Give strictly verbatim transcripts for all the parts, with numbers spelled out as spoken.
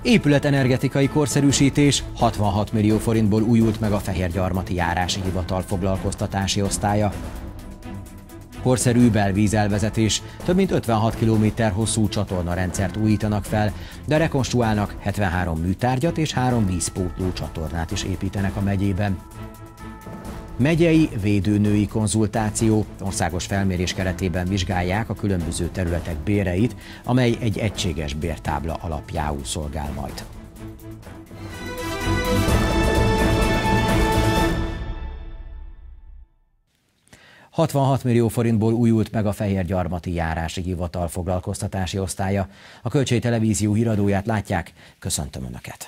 Épületenergetikai korszerűsítés, hatvanhat millió forintból újult meg a Fehérgyarmati Járási Hivatal foglalkoztatási osztálya. Korszerű belvízelvezetés, több mint ötvenhat kilométer hosszú csatornarendszert újítanak fel, de rekonstruálnak hetvenhárom műtárgyat és három vízpótló csatornát is építenek a megyében. Megyei védőnői konzultáció, országos felmérés keretében vizsgálják a különböző területek béreit, amely egy egységes bértábla alapjául szolgál majd. hatvanhat millió forintból újult meg a Fehérgyarmati Járási Hivatal foglalkoztatási osztálya. A Kölcsey Televízió híradóját látják, köszöntöm Önöket!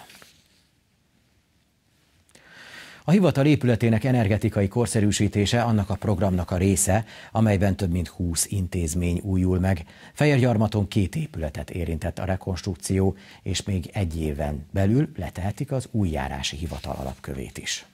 A hivatal épületének energetikai korszerűsítése annak a programnak a része, amelyben több mint húsz intézmény újul meg. Fehérgyarmaton két épületet érintett a rekonstrukció, és még egy éven belül letehetik az új járási hivatal alapkövét is.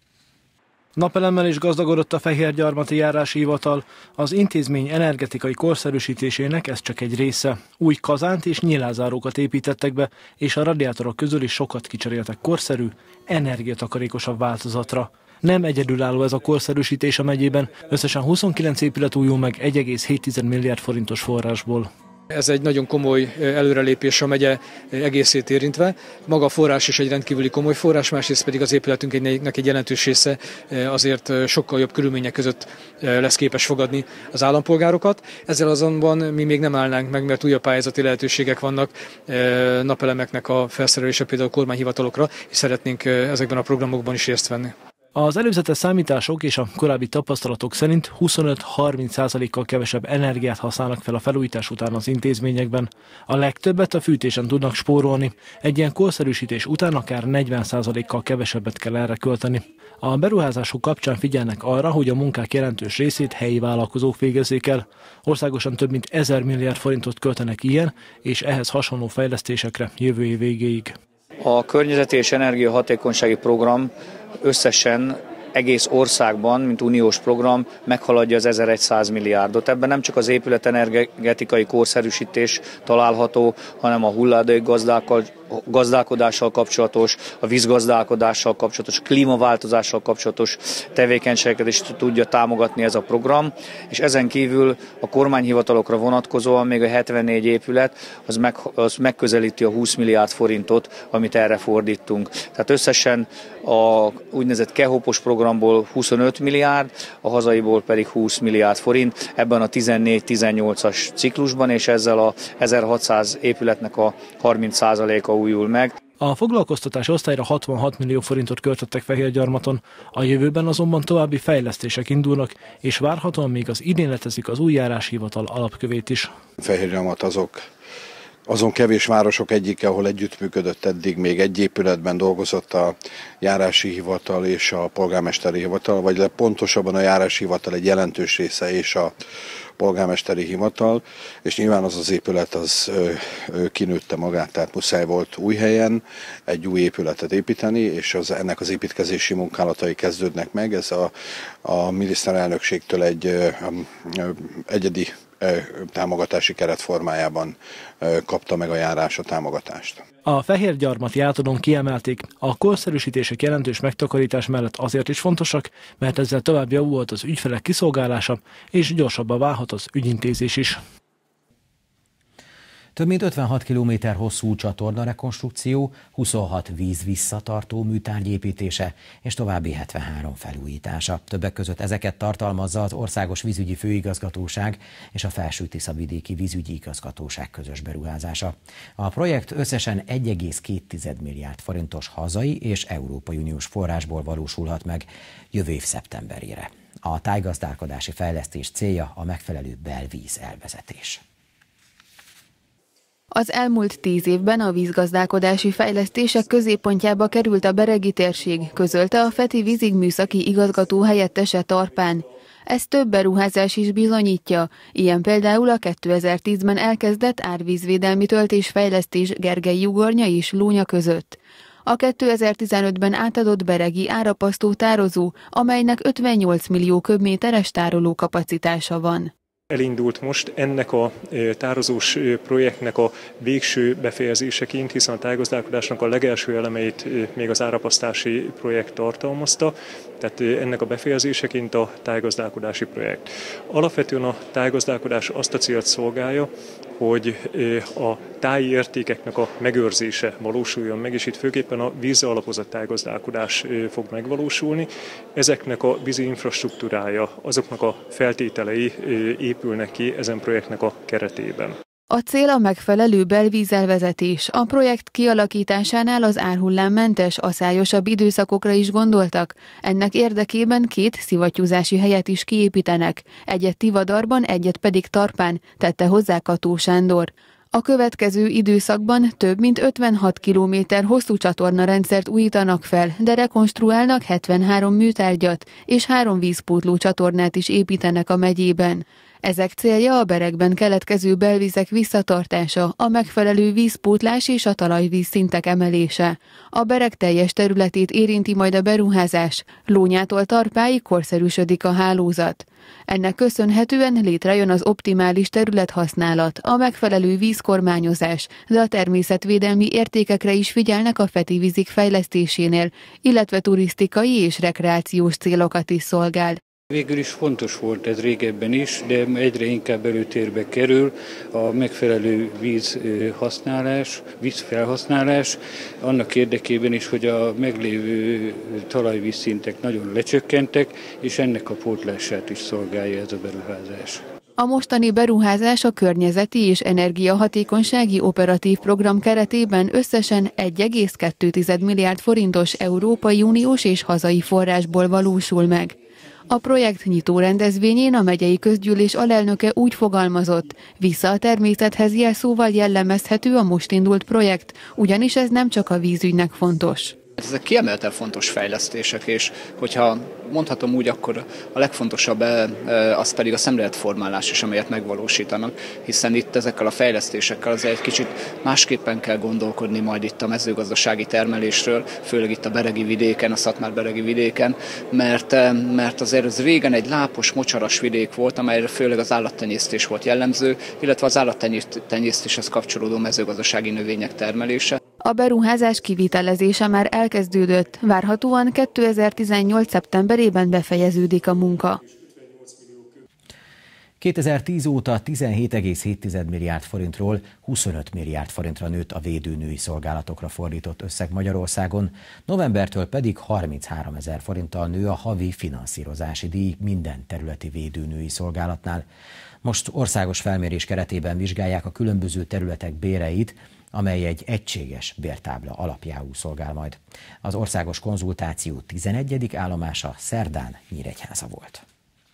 Napelemmel is gazdagodott a Fehérgyarmati Járási Hivatal. Az intézmény energetikai korszerűsítésének ez csak egy része. Új kazánt és nyílászárókat építettek be, és a radiátorok közül is sokat kicseréltek korszerű, energiatakarékosabb változatra. Nem egyedülálló ez a korszerűsítés a megyében, összesen huszonkilenc épület újul meg egy egész hét milliárd forintos forrásból. Ez egy nagyon komoly előrelépés a megye egészét érintve. Maga a forrás is egy rendkívüli komoly forrás, másrészt pedig az épületünknek egy jelentős része azért sokkal jobb körülmények között lesz képes fogadni az állampolgárokat. Ezzel azonban mi még nem állnánk meg, mert újabb pályázati lehetőségek vannak napelemeknek a felszerelése például a kormányhivatalokra, és szeretnénk ezekben a programokban is részt venni. Az előzetes számítások és a korábbi tapasztalatok szerint huszonöt-harminc százalékkal kevesebb energiát használnak fel a felújítás után az intézményekben. A legtöbbet a fűtésen tudnak spórolni. Egy ilyen korszerűsítés után akár negyven százalékkal kevesebbet kell erre költeni. A beruházások kapcsán figyelnek arra, hogy a munkák jelentős részét helyi vállalkozók végezzék el. Országosan több mint ezer milliárd forintot költenek ilyen és ehhez hasonló fejlesztésekre jövő év végéig. A környezeti és energiahatékonysági program összesen egész országban, mint uniós program meghaladja az ezerszáz milliárdot. Ebben nem csak az épületenergetikai korszerűsítés található, hanem a hulladék gazdálkodással kapcsolatos, a vízgazdálkodással kapcsolatos, klímaváltozással kapcsolatos tevékenységeket is tudja támogatni ez a program, és ezen kívül a kormányhivatalokra vonatkozóan még a hetvennégy épület az, meg, az megközelíti a húsz milliárd forintot, amit erre fordítunk. Tehát összesen a úgynevezett KEHOPOS programból huszonöt milliárd, a hazaiból pedig húsz milliárd forint ebben a tizennégy tizennyolcas ciklusban, és ezzel a ezerhatszáz épületnek a harminc százaléka újul meg. A foglalkoztatási osztályra hatvanhat millió forintot költöttek Fehérgyarmaton, a jövőben azonban további fejlesztések indulnak, és várhatóan még az idén letezik az új járási hivatal alapkövét is. Fehérgyarmat azok azon kevés városok egyike, ahol együttműködött eddig, még egy épületben dolgozott a járási hivatal és a polgármesteri hivatal, vagy pontosabban a járási hivatal egy jelentős része és a polgármesteri hivatal, és nyilván az az épület az ö, ö, kinőtte magát, tehát muszáj volt új helyen egy új épületet építeni, és az, ennek az építkezési munkálatai kezdődnek meg. Ez a, a miniszterelnökségtől egy ö, ö, egyedi támogatási keret formájában kapta meg a járás a támogatást. A Fehérgyarmati átadón kiemelték, a korszerűsítések jelentős megtakarítás mellett azért is fontosak, mert ezzel tovább javulhat az ügyfelek kiszolgálása, és gyorsabban válhat az ügyintézés is. Több mint ötvenhat kilométer hosszú csatorna rekonstrukció, huszonhat víz visszatartó műtárgy építése és további hetvenhárom felújítása. Többek között ezeket tartalmazza az Országos Vízügyi Főigazgatóság és a Felső-Tiszavidéki Vízügyi Igazgatóság közös beruházása. A projekt összesen egy egész két milliárd forintos hazai és Európai Uniós forrásból valósulhat meg jövő év szeptemberére. A tájgazdálkodási fejlesztés célja a megfelelő belvíz elvezetés. Az elmúlt tíz évben a vízgazdálkodási fejlesztések középpontjába került a beregi térség, közölte a Feti vízügyműszaki igazgató helyettese Tarpán. Ez több beruházás is bizonyítja, ilyen például a kétezer-tízben elkezdett árvízvédelmi töltésfejlesztés Gergely-Jugornya és Lónya között. A kétezer-tizenötben átadott beregi árapasztó tározó, amelynek ötvennyolc millió köbméteres tárolókapacitása van. Elindult most ennek a tározós projektnek a végső befejezéseként, hiszen a tájgazdálkodásnak a legelső elemeit még az árapasztási projekt tartalmazta, tehát ennek a befejezéseként a tájgazdálkodási projekt. Alapvetően a tájgazdálkodás azt a célt szolgálja, hogy a táji értékeknek a megőrzése valósuljon meg, és itt főképpen a vízre alapozott tájgazdálkodás fog megvalósulni. Ezeknek a vízi infrastruktúrája, azoknak a feltételei épülnek ki ezen projektnek a keretében. A cél a megfelelő belvízelvezetés. A projekt kialakításánál az árhullámmentes, aszályosabb időszakokra is gondoltak. Ennek érdekében két szivattyúzási helyet is kiépítenek, egyet Tivadarban, egyet pedig Tarpán, tette hozzá Kató Sándor. A következő időszakban több mint ötvenhat kilométer hosszú csatornarendszert újítanak fel, de rekonstruálnak hetvenhárom műtárgyat, és három vízpótló csatornát is építenek a megyében. Ezek célja a berekben keletkező belvizek visszatartása, a megfelelő vízpótlás és a talajvíz szintek emelése. A berek teljes területét érinti majd a beruházás, Lónyától Tarpáig korszerűsödik a hálózat. Ennek köszönhetően létrejön az optimális területhasználat, a megfelelő vízkormányozás, de a természetvédelmi értékekre is figyelnek a Feti vízik fejlesztésénél, illetve turisztikai és rekreációs célokat is szolgál. Végül is fontos volt ez régebben is, de egyre inkább előtérbe kerül a megfelelő vízhasználás, vízfelhasználás, annak érdekében is, hogy a meglévő talajvízszintek nagyon lecsökkentek, és ennek a pótlását is szolgálja ez a beruházás. A mostani beruházás a környezeti és energiahatékonysági operatív program keretében összesen egy egész kettő milliárd forintos Európai Uniós és hazai forrásból valósul meg. A projekt nyitó rendezvényén a megyei közgyűlés alelnöke úgy fogalmazott, vissza a természethez jelszóval jellemezhető a most indult projekt, ugyanis ez nem csak a vízügynek fontos. Ezek kiemelten fontos fejlesztések, és hogyha mondhatom úgy, akkor a legfontosabb az pedig a szemléletformálás is, amelyet megvalósítanak, hiszen itt ezekkel a fejlesztésekkel azért egy kicsit másképpen kell gondolkodni majd itt a mezőgazdasági termelésről, főleg itt a beregi vidéken, a Szatmár-beregi vidéken, mert, mert azért ez régen egy lápos, mocsaras vidék volt, amelyre főleg az állattenyésztés volt jellemző, illetve az állattenyésztéshez kapcsolódó mezőgazdasági növények termelése. A beruházás kivitelezése már elkezdődött, várhatóan kétezer-tizennyolc szeptemberében befejeződik a munka. kétezer-tíz óta tizenhét egész hét milliárd forintról huszonöt milliárd forintra nőtt a védőnői szolgálatokra fordított összeg Magyarországon, novembertől pedig harminchárom ezer forinttal nő a havi finanszírozási díj minden területi védőnői szolgálatnál. Most országos felmérés keretében vizsgálják a különböző területek béreit, amely egy egységes bértábla alapjául szolgál majd. Az országos konzultáció tizenegyedik állomása szerdán Nyíregyháza volt.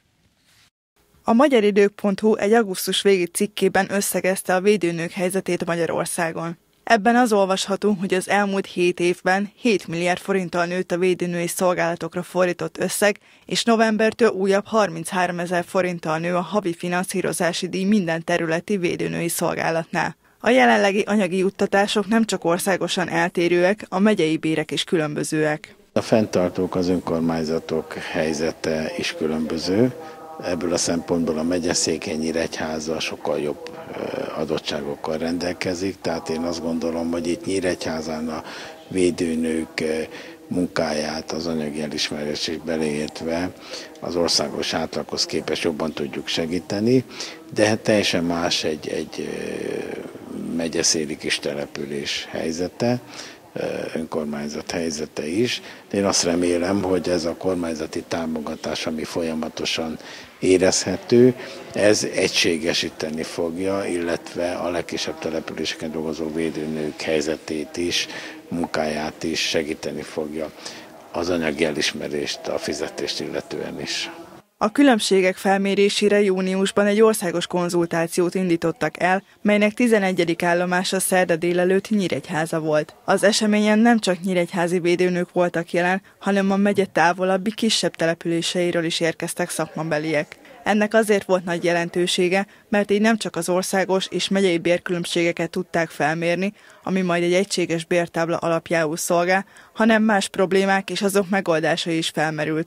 A magyaridők pont hu egy augusztus végi cikkében összegezte a védőnők helyzetét Magyarországon. Ebben az olvasható, hogy az elmúlt hét évben hét milliárd forinttal nőtt a védőnői szolgálatokra fordított összeg, és novembertől újabb harminchárom ezer forinttal nő a havi finanszírozási díj minden területi védőnői szolgálatnál. A jelenlegi anyagi juttatások nem csak országosan eltérőek, a megyei bérek is különbözőek. A fenntartók, az önkormányzatok helyzete is különböző. Ebből a szempontból a megyeszékeny Nyíregyháza sokkal jobb adottságokkal rendelkezik, tehát én azt gondolom, hogy itt Nyíregyházán a védőnők munkáját, az anyagi elismerést beleértve az országos átlaghoz képest jobban tudjuk segíteni, de teljesen más egy, egy megyeszéli kis település helyzete, önkormányzat helyzete is. Én azt remélem, hogy ez a kormányzati támogatás, ami folyamatosan érezhető, ez egységesíteni fogja, illetve a legkisebb településeken dolgozó védőnők helyzetét is, munkáját is segíteni fogja, az anyagi elismerést, a fizetést illetően is. A különbségek felmérésére júniusban egy országos konzultációt indítottak el, melynek tizenegyedik állomása szerda délelőtt Nyíregyháza volt. Az eseményen nem csak nyíregyházi védőnők voltak jelen, hanem a megye távolabbi kisebb településeiről is érkeztek szakmabeliek. Ennek azért volt nagy jelentősége, mert így nem csak az országos és megyei bérkülönbségeket tudták felmérni, ami majd egy egységes bértábla alapjául szolgál, hanem más problémák és azok megoldásai is felmerültek.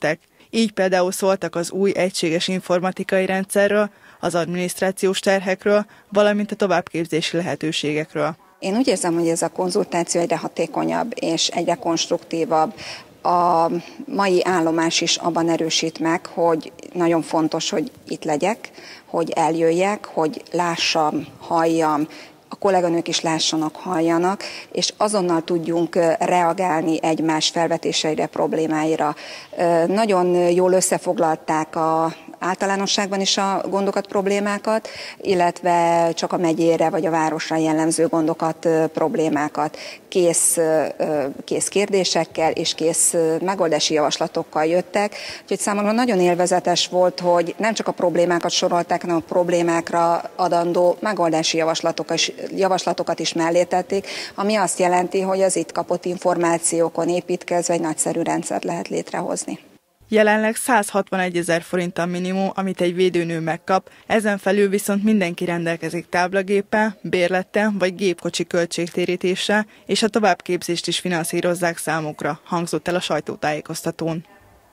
Így például szóltak az új egységes informatikai rendszerről, az adminisztrációs terhekről, valamint a továbbképzési lehetőségekről. Én úgy érzem, hogy ez a konzultáció egyre hatékonyabb és egyre konstruktívabb. A mai állomás is abban erősít meg, hogy nagyon fontos, hogy itt legyek, hogy eljöjjek, hogy lássam, halljam, a kolléganők is lássanak, halljanak, és azonnal tudjunk reagálni egymás felvetéseire, problémáira. Nagyon jól összefoglalták a általánosságban is a gondokat, problémákat, illetve csak a megyére vagy a városra jellemző gondokat, problémákat. Kész, kész kérdésekkel és kész megoldási javaslatokkal jöttek. Úgyhogy számomra nagyon élvezetes volt, hogy nem csak a problémákat sorolták, hanem a problémákra adandó megoldási javaslatokat is, javaslatokat is mellé tették, ami azt jelenti, hogy az itt kapott információkon építkezve egy nagyszerű rendszert lehet létrehozni. Jelenleg száz hatvanegyezer forint a minimum, amit egy védőnő megkap, ezen felül viszont mindenki rendelkezik táblagéppel, bérlettel vagy gépkocsi költségtérítéssel, és a továbbképzést is finanszírozzák számukra, hangzott el a sajtótájékoztatón.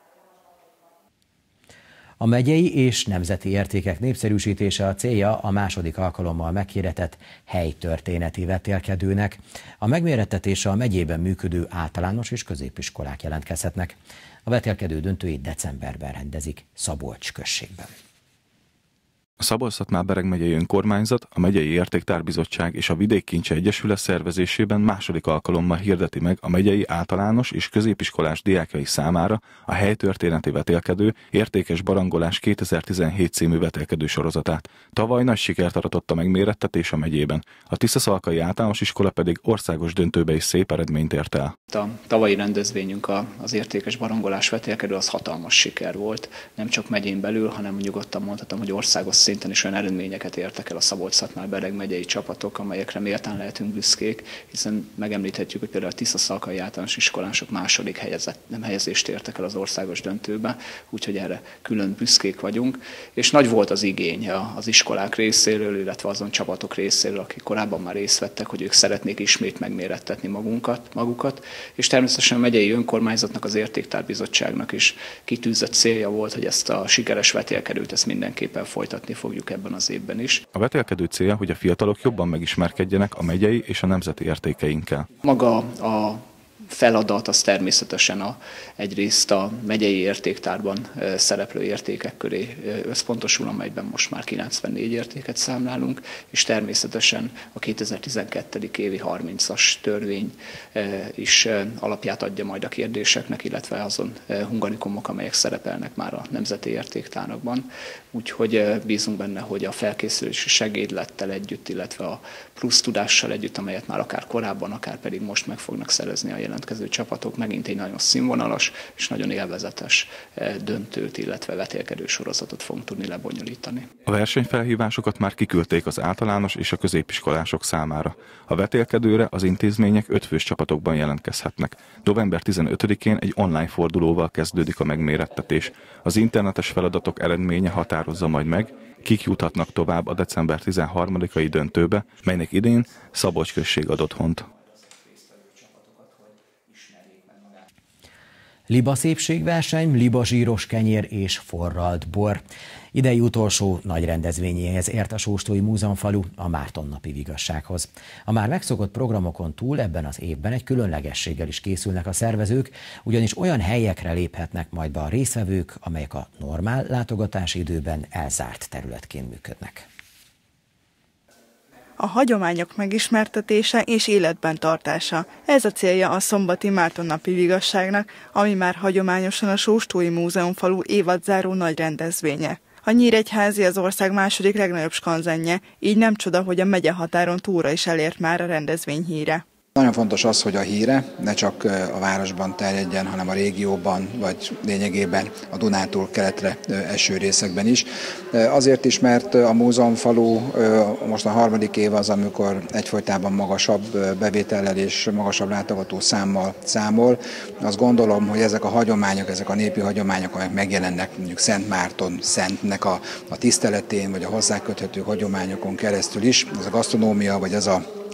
A megyei és nemzeti értékek népszerűsítése a célja a második alkalommal meghirdetett helytörténeti vetélkedőnek. A megmérettetésre a megyében működő általános és középiskolák jelentkezhetnek. A vetélkedő döntőjét decemberben rendezik Szabolcs községben. A Szabolcs-Szatmár-Bereg megyei önkormányzat, a Megyei Értéktárbizottság és a Vidékkincse Egyesület szervezésében második alkalommal hirdeti meg a megyei általános és középiskolás diákjai számára a helytörténeti vetélkedő Értékes barangolás kétezer-tizenhét című vetélkedő sorozatát. Tavaly nagy sikert aratott a megmérettetés a megyében, a Tiszaszalkai Általános Iskola pedig országos döntőbe is szép eredményt ért el. A tavalyi rendezvényünk az Értékes barangolás vetélkedő az hatalmas siker volt, nem csak megyén belül, hanem nyugodtan mondhatom, hogy országos szinten is olyan eredményeket értek el a Szabolcs-Szatmár-Bereg megyei csapatok, amelyekre méltán lehetünk büszkék, hiszen megemlíthetjük, hogy például a Tiszaszalkai Általános Iskolások második helyezett, nem helyezést értek el az országos döntőbe, úgyhogy erre külön büszkék vagyunk, és nagy volt az igény az iskolák részéről, illetve azon csapatok részéről, akik korábban már részt vettek, hogy ők szeretnék ismét megmérettetni magunkat, magukat, és természetesen a megyei önkormányzatnak, az Értéktárbizottságnak is kitűzött célja volt, hogy ezt a sikeres vetélkedőt ezt mindenképpen folytatni fogjuk ebben az évben is. A vetélkedő célja, hogy a fiatalok jobban megismerkedjenek a megyei és a nemzeti értékeinkkel. Maga a feladat az természetesen a, egyrészt a megyei értéktárban szereplő értékek köré összpontosul, amelyben most már kilencvennégy értéket számlálunk, és természetesen a kétezer-tizenkettő évi harmincas törvény is alapját adja majd a kérdéseknek, illetve azon hungarikumok, amelyek szerepelnek már a nemzeti értéktárnakban. Úgyhogy bízunk benne, hogy a felkészülési segédlettel együtt, illetve a plusz tudással együtt, amelyet már akár korábban, akár pedig most meg fognak szerezni a jelentkező csapatok, megint egy nagyon színvonalas és nagyon élvezetes döntőt, illetve vetélkedő sorozatot fogunk tudni lebonyolítani. A versenyfelhívásokat már kiküldték az általános és a középiskolások számára. A vetélkedőre az intézmények ötfős csapatokban jelentkezhetnek. november tizenötödikén egy online fordulóval kezdődik a megmérettetés. Az internetes feladatok eredménye határozza majd meg, kik juthatnak tovább a december tizenharmadikai döntőbe, melynek idén Szabolcs község ad otthont. Liba szépségverseny, liba zsíros kenyér és forralt bor. Idei utolsó nagy rendezvényéhez ért a Sóstói Múzeumfalu, a Mártonnapi Vigassághoz. A már megszokott programokon túl ebben az évben egy különlegességgel is készülnek a szervezők, ugyanis olyan helyekre léphetnek majd be a résztvevők, amelyek a normál látogatási időben elzárt területként működnek. A hagyományok megismertetése és életben tartása. Ez a célja a szombati Mártonnapi Vigasságnak, ami már hagyományosan a Sóstói Múzeumfalu évadzáró nagy rendezvénye. A Nyíregyházi az ország második legnagyobb skanzenje, így nem csoda, hogy a megye határon túlra is elért már a rendezvény híre. Nagyon fontos az, hogy a híre ne csak a városban terjedjen, hanem a régióban, vagy lényegében a Dunától keletre eső részekben is. Azért is, mert a múzeumfalu most a harmadik év az, amikor egyfolytában magasabb bevétellel és magasabb látogató számmal számol. Azt gondolom, hogy ezek a hagyományok, ezek a népi hagyományok, amelyek megjelennek mondjuk Szent Márton Szentnek a, a tiszteletén, vagy a hozzáköthető hagyományokon keresztül is, ez a gasztronómia, vagy ez a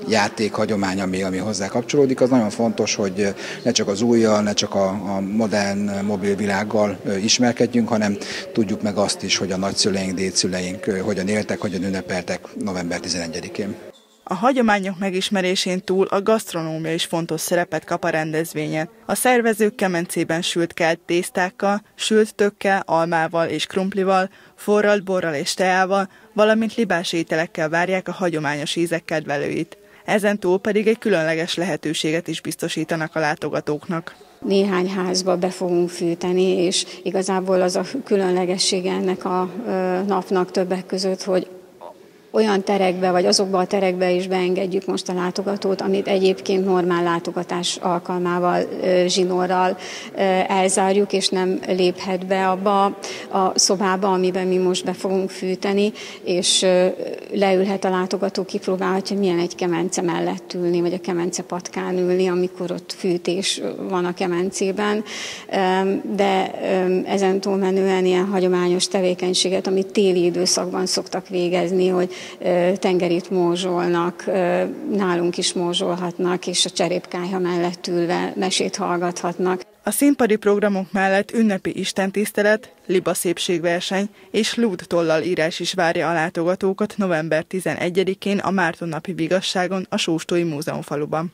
játékhagyomány, ami, ami hozzá kapcsolódik. Az nagyon fontos, hogy ne csak az újjal, ne csak a, a modern mobil világgal ismerkedjünk, hanem tudjuk meg azt is, hogy a nagyszüleink, dédszüleink hogyan éltek, hogyan ünnepeltek november tizenegyedikén. A hagyományok megismerésén túl a gasztronómia is fontos szerepet kap a rendezvényen. A szervezők kemencében sült kelt tésztákkal, sült tökkel, almával és krumplival, forralt borral és teával, valamint libás ételekkel várják a hagyományos ízek kedvelőit. Ezen túl pedig egy különleges lehetőséget is biztosítanak a látogatóknak. Néhány házba be fogunk fűteni, és igazából az a különlegessége ennek a napnak többek között, hogy olyan terekbe, vagy azokba a terekbe is beengedjük most a látogatót, amit egyébként normál látogatás alkalmával, zsinórral elzárjuk, és nem léphet be abba a szobába, amiben mi most be fogunk fűteni, és leülhet a látogató, kipróbálhatja, milyen egy kemence mellett ülni, vagy a kemence patkán ülni, amikor ott fűtés van a kemencében. De ezen túlmenően ilyen hagyományos tevékenységet, amit téli időszakban szoktak végezni, hogy tengerit mózsolnak, nálunk is mózsolhatnak, és a cserépkályha mellett ülve mesét hallgathatnak. A színpadi programok mellett ünnepi istentisztelet, libaszépségverseny és lúdtollal írás is várja a látogatókat november tizenegyedikén a Márton-napi Vigasságon a Sóstói Múzeumfaluban.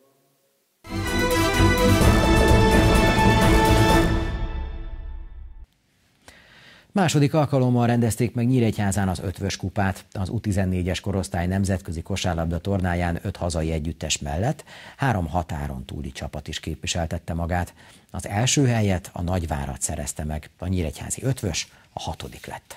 Második alkalommal rendezték meg Nyíregyházán az Ötvös kupát. Az U tizennégyes korosztály nemzetközi kosárlabda tornáján öt hazai együttes mellett három határon túli csapat is képviseltette magát. Az első helyet a Nagyvárad szerezte meg, a nyíregyházi Ötvös a hatodik lett.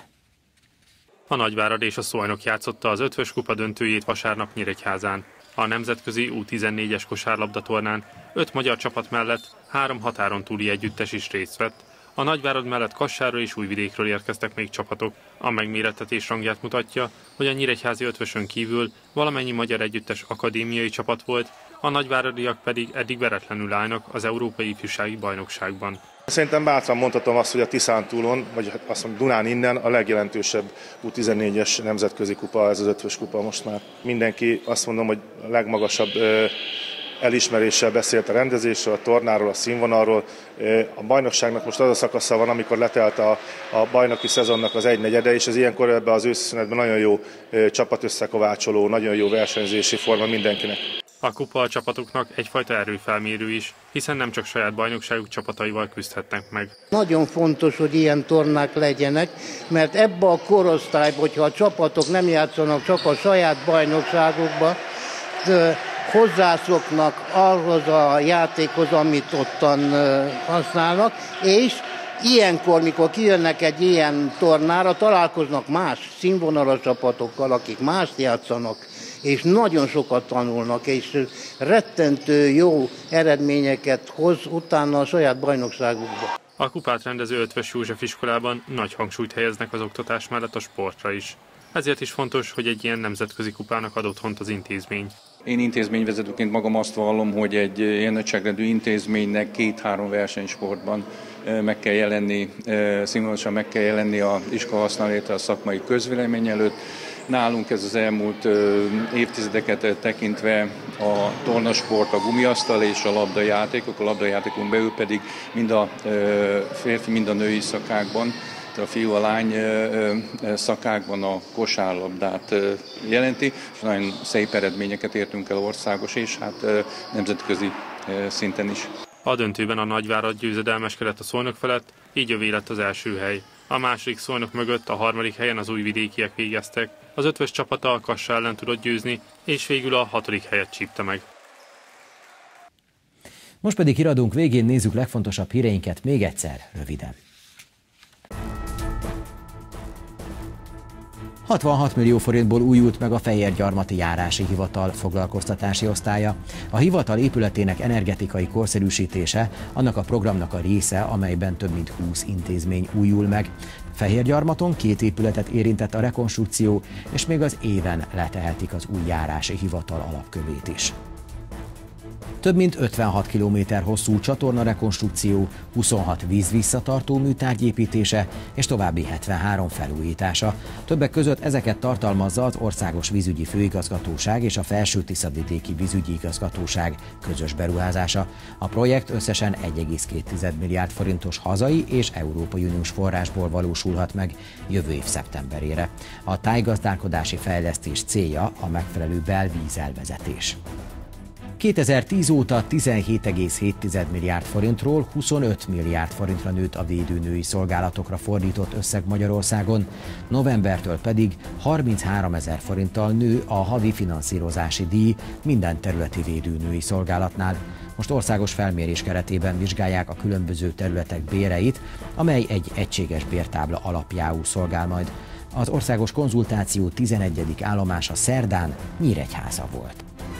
A Nagyvárad és a Szolnok játszotta az Ötvös kupa döntőjét vasárnap Nyíregyházán. A nemzetközi U tizennégyes kosárlabda tornán öt magyar csapat mellett három határon túli együttes is részt vett. A Nagyvárad mellett Kassárról és Újvidékről érkeztek még csapatok. A megmérettetés rangját mutatja, hogy a nyíregyházi Ötvösön kívül valamennyi magyar együttes akadémiai csapat volt, a nagyváradiak pedig eddig veretlenül állnak az Európai Ifjúsági Bajnokságban. Szerintem bátran mondhatom azt, hogy a Tiszántúlon, vagy azt mondom Dunán innen a legjelentősebb U tizennégyes nemzetközi kupa, ez az Ötvös kupa most már. Mindenki azt mondom, hogy a legmagasabb elismeréssel beszélt a rendezésről, a tornáról, a színvonalról. A bajnokságnak most az a szakasza van, amikor letelt a, a bajnoki szezonnak az egynegyede, és ez ilyenkor ebben az őszszünetben nagyon jó csapatösszekovácsoló, nagyon jó versenyzési forma mindenkinek. A kupa a csapatoknak egyfajta erőfelmérő is, hiszen nem csak saját bajnokságuk csapataival küzdhetnek meg. Nagyon fontos, hogy ilyen tornák legyenek, mert ebbe a korosztályban, hogyha a csapatok nem játszanak csak a saját bajnokságukba, hozzászoknak ahhoz a játékhoz, amit ottan használnak, és ilyenkor, mikor kijönnek egy ilyen tornára, találkoznak más színvonalas csapatokkal, akik mást játszanak, és nagyon sokat tanulnak, és rettentő jó eredményeket hoz utána a saját bajnokságukba. A kupát rendező Ötvös József iskolában nagy hangsúlyt helyeznek az oktatás mellett a sportra is. Ezért is fontos, hogy egy ilyen nemzetközi kupának ad otthont az intézmény. Én intézményvezetőként magam azt vallom, hogy egy ilyen nagyságrendű intézménynek két-három versenysportban meg kell jelenni, színvonalasan meg kell jelenni az iskola használéta a szakmai közvélemény előtt. Nálunk ez az elmúlt évtizedeket tekintve a tornasport, a gumiasztal és a labdajátékok, a labdajátékon belül pedig mind a férfi, mind a női szakákban, a fiú, a lány szakákban a kosárlabdát jelenti, és nagyon szép eredményeket értünk el országos és hát nemzetközi szinten is. A döntőben a Nagyvárad győzedelmeskedett a Szolnok felett, így övé lett az első hely. A második Szolnok mögött a harmadik helyen az újvidékiek végeztek. Az Ötvös csapata a Kassa ellen tudott győzni, és végül a hatodik helyet csípte meg. Most pedig híradónk végén nézzük legfontosabb híreinket még egyszer, röviden. hatvanhat millió forintból újult meg a Fehérgyarmati Járási Hivatal foglalkoztatási osztálya. A hivatal épületének energetikai korszerűsítése annak a programnak a része, amelyben több mint húsz intézmény újul meg. Fehérgyarmaton két épületet érintett a rekonstrukció, és még az éven letehetik az új járási hivatal alapkövét is. Több mint ötvenhat kilométer hosszú csatornarekonstrukció, huszonhat vízvisszatartó műtárgy építése és további hetvenhárom felújítása. Többek között ezeket tartalmazza az Országos Vízügyi Főigazgatóság és a Felső-Tiszavidéki Vízügyi Igazgatóság közös beruházása. A projekt összesen egy egész két milliárd forintos hazai és Európai Uniós forrásból valósulhat meg jövő év szeptemberére. A tájgazdálkodási fejlesztés célja a megfelelő belvízelvezetés. kétezer-tíz óta tizenhét egész hét milliárd forintról huszonöt milliárd forintra nőtt a védőnői szolgálatokra fordított összeg Magyarországon, novembertől pedig harmincháromezer forinttal nő a havi finanszírozási díj minden területi védőnői szolgálatnál. Most országos felmérés keretében vizsgálják a különböző területek béreit, amely egy egységes bértábla alapjául szolgál majd. Az országos konzultáció tizenegyedik állomása szerdán Nyíregyháza volt.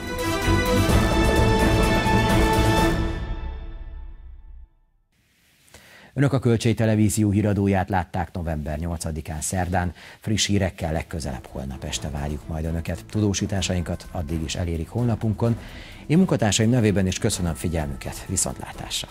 Önök a Kölcsey Televízió híradóját látták november nyolcadikán szerdán. Friss hírekkel legközelebb holnap este várjuk majd Önöket. Tudósításainkat addig is elérik honlapunkon. Én munkatársaim nevében is köszönöm figyelmüket. Viszontlátásra!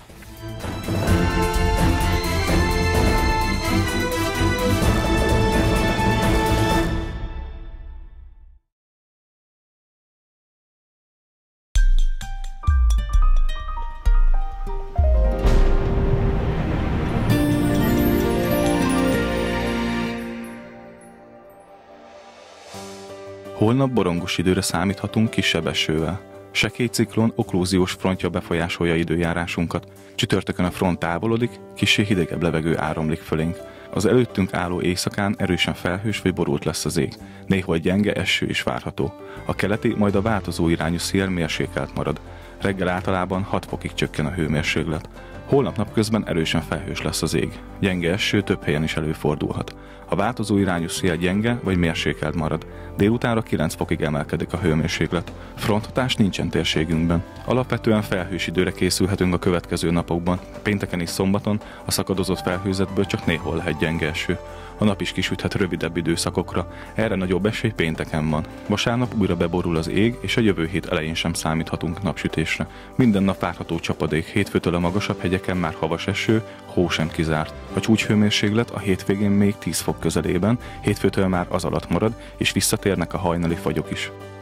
Holnap borongos időre számíthatunk kisebb esővel. Sekély ciklon oklúziós frontja befolyásolja időjárásunkat. Csütörtökön a front távolodik, kissé hidegebb levegő áramlik fölénk. Az előttünk álló éjszakán erősen felhős vagy borult lesz az ég. Néhol gyenge eső is várható. A keleti, majd a változó irányú szél mérsékelt marad. Reggel általában hat fokig csökken a hőmérséklet. Holnap napközben erősen felhős lesz az ég. Gyenge eső több helyen is előfordulhat. A változó irányú szél gyenge vagy mérsékelt marad. Délutánra kilenc fokig emelkedik a hőmérséklet. Fronthatás nincsen térségünkben. Alapvetően felhős időre készülhetünk a következő napokban. Pénteken és szombaton a szakadozott felhőzetből csak néhol lehet gyenge eső. A nap is kisüthet rövidebb időszakokra, erre nagyobb esély pénteken van. Vasárnap újra beborul az ég, és a jövő hét elején sem számíthatunk napsütésre. Minden nap várható csapadék, hétfőtől a magasabb hegyeken már havas eső, hó sem kizárt. A csúcshőmérséklet a hétvégén még tíz fok közelében, hétfőtől már az alatt marad, és visszatérnek a hajnali fagyok is.